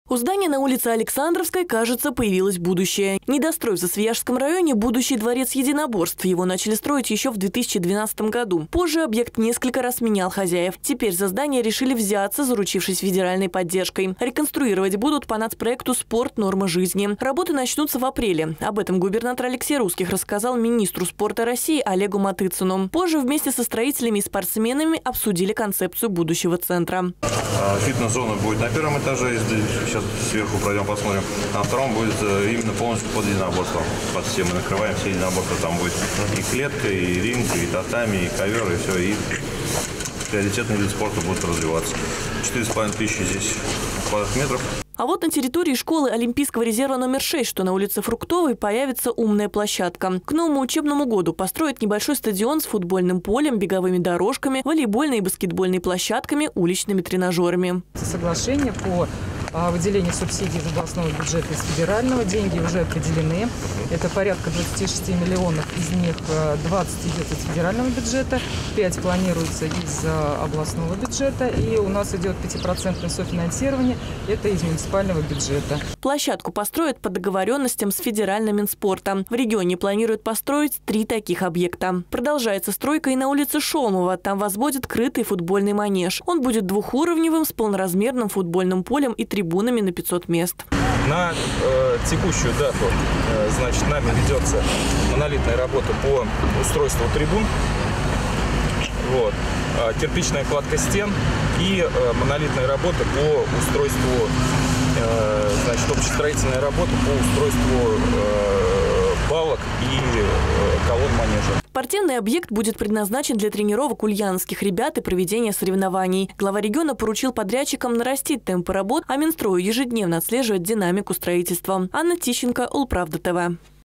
У здания на улице Александровской, кажется, появилось будущее. Недострой в Засвияжском районе – будущий дворец единоборств. Его начали строить еще в 2012 году. Позже объект несколько раз менял хозяев. Теперь за здание решили взяться, заручившись федеральной поддержкой. Реконструировать будут по нацпроекту «Спорт. Норма жизни». Работы начнутся в апреле. Об этом губернатор Алексей Русских рассказал министру спорта России Олегу Матыцыну. Позже вместе со строителями и спортсменами обсудили концепцию будущего центра. Фитнес-зона будет на первом этаже. Сейчас сверху пройдем, посмотрим. На втором будет именно полностью под единоборство. Под все мы накрываем, все единоборства. Там будет и клетка, и ринг, и татами, и ковер, и все. И приоритетный вид спорта будет развиваться. 4500 здесь квадратных метров. А вот на территории школы Олимпийского резерва номер 6, что на улице Фруктовой, появится умная площадка. К новому учебному году построят небольшой стадион с футбольным полем, беговыми дорожками, волейбольной и баскетбольной площадками, уличными тренажерами. Соглашение по выделению субсидий из областного бюджета, из федерального. Деньги уже определены. Это порядка 26 миллионов. Из них 20 идет из федерального бюджета, 5 планируется из областного бюджета. И у нас идет 5% софинансирование. Это из муниципального бюджета. Площадку построят по договоренностям с федеральным Минспортом. В регионе планируют построить 3 таких объекта. Продолжается стройка и на улице Шолмова. Там возводят крытый футбольный манеж. Он будет двухуровневым с полноразмерным футбольным полем и трибунами на 500 мест. На текущую дату, значит, нами ведется монолитная работа по устройству трибун, вот, кирпичная кладка стен и монолитная работа по устройству, значит, общестроительная работа по устройству балок и колонн манежа. Спортивный объект будет предназначен для тренировок ульяновских ребят и проведения соревнований. Глава региона поручил подрядчикам нарастить темпы работ, а Минстрою ежедневно отслеживать динамику строительства. Анна Тищенко, Улправда ТВ.